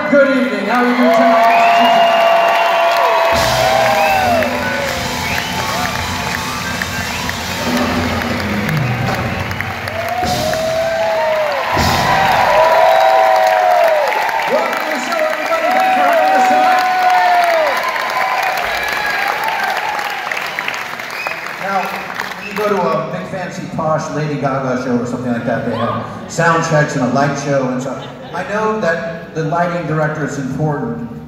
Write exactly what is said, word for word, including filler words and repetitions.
Good evening. How are you doing tonight? Welcome to the show, everybody. Thanks for having us tonight. Now, when you go to a big fancy posh Lady Gaga show or something like that, they have sound checks and a light show and stuff. I know that the lighting director is important